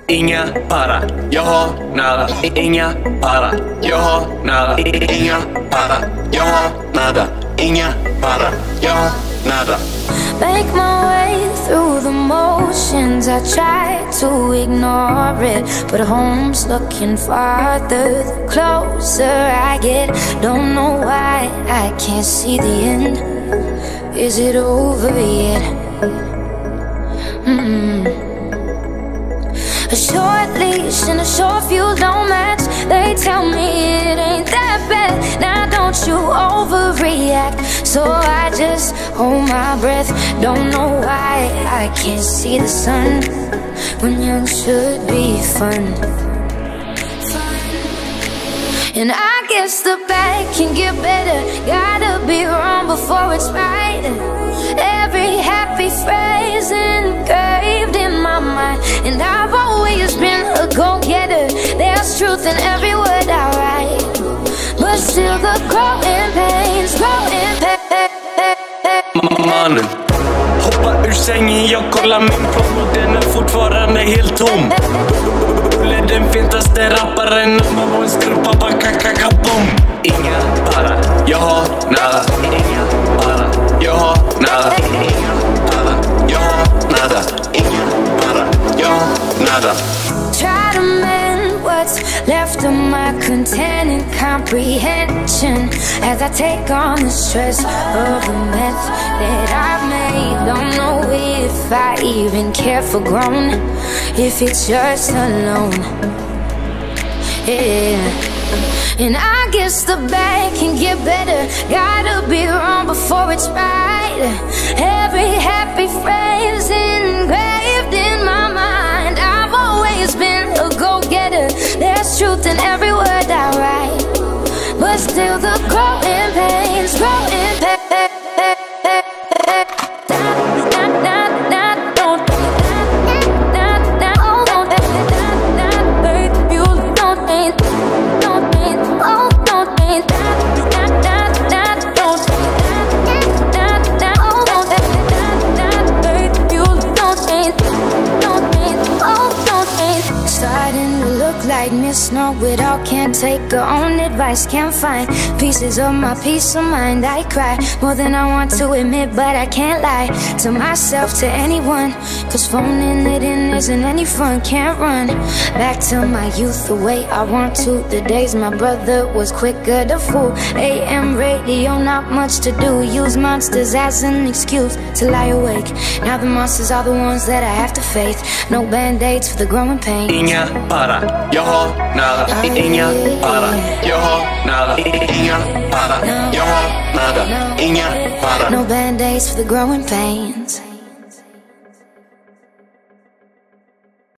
Inga para, jag har nada. Inga para, jag har nada. Inga para, jag har nada. Inga para, jag har nada. Make my way through the motions. I try to ignore it, but home's looking farther the closer I get. Don't know why I can't see the end. Is it over yet? A short leash and a short fuse don't match. They tell me it ain't that bad. Now don't you overreact. So I just hold my breath. Don't know why I can't see the sun when young should be fun. And I guess the bad can get better. Gotta be wrong before it's right. Every happy phrase engraved in my mind. And I've always been a go-getter. There's truth in every word I write, but still the growing pains, growing Mannen, hoppa ur sängen, jag kollar min plåt och den är fortfarande helt tom. Bulle den fetaste rapparen, man var en skrupappa, kakakabom. Inga para, jag har nada. Inga para, jag har nada. Inga para, jag har nada. Inga para, jag har nada. Try to mend what's left of my content and comprehension as I take on the stress of the mess that I've made. Don't know if I even care for grown, if it's just alone. Yeah. And I guess the bad can get better. Gotta be wrong before it's right. Every happy phrase engraved in my mind. I've always been a go-getter. There's truth in every word I write, but still the growing pains, growing pains. Starting to look like Miss Know-It-All. Can't take her own advice, can't find pieces of my peace of mind. I cry more than I want to admit, but I can't lie to myself, to anyone, cause phoning it in isn't any fun. Can't run back to my youth the way I want to. The days my brother was quicker to fool. AM radio, not much to do. Use monsters as an excuse to lie awake. Now the monsters are the ones that I have to face. No band-aids for the growing pain. Inga para, jag har nada. Inga para, jag har nada. Inga para, jag har nada. Inga para. No band-aids for the growing pains.